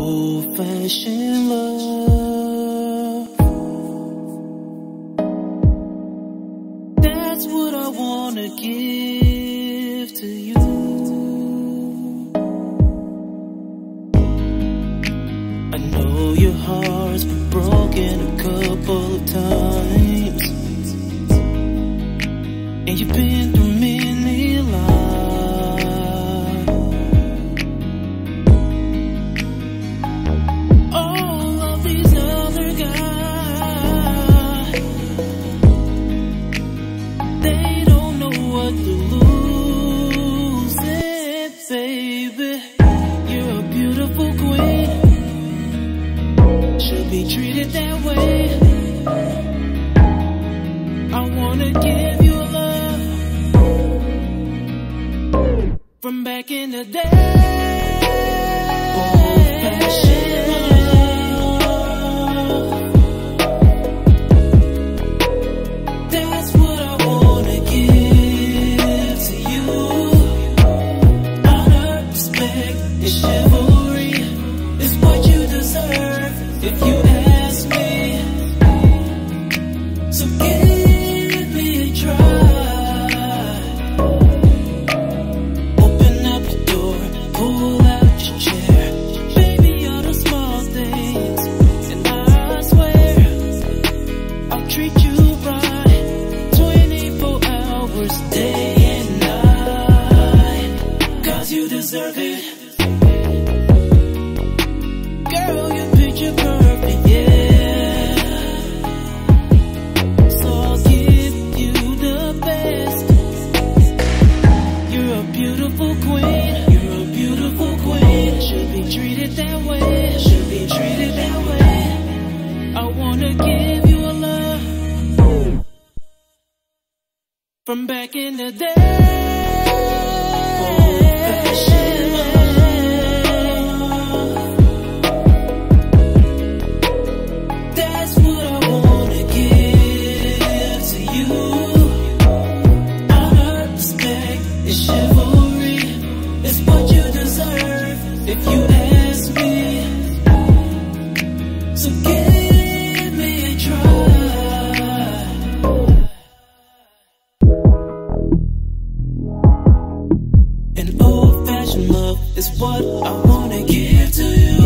old-fashioned love. That's what I wanna give to you. I know your heart's been broken a couple of times, and you've been through many lives. All of these other guys, they don't know what to lose. And baby, you're a beautiful queen, should be treated that way. I wanna give you love from back in the day. Old-fashioned love. That's what I wanna give to you. Honor, respect, and chivalry is what you deserve, if you ask me. So give me a try. Open up the door, pull out your chair. Baby, all the small things, and I swear I'll treat you right 24 hours, day and night. 'Cause you deserve it. Girl, you're picture perfect, yeah. So I'll give you the best. You're a beautiful queen, you're a beautiful queen. Should be treated that way, should be treated that way. I wanna give you a love from back in the day. Old-fashioned love. That's what I wanna give to you. Honor, respect, and chivalry is what you deserve, if you ask me. So give me a try. An old-fashioned love is what I wanna give to you.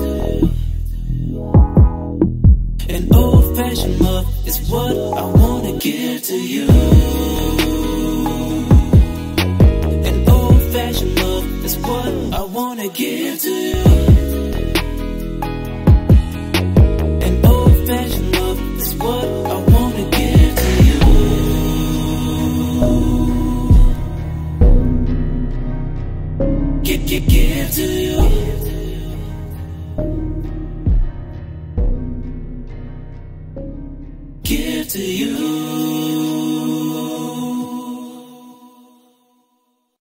An old-fashioned love is what I wanna give to you. An old-fashioned love is what I wanna give to you. An old-fashioned love is what I wanna give to you. Give to you. Give to you.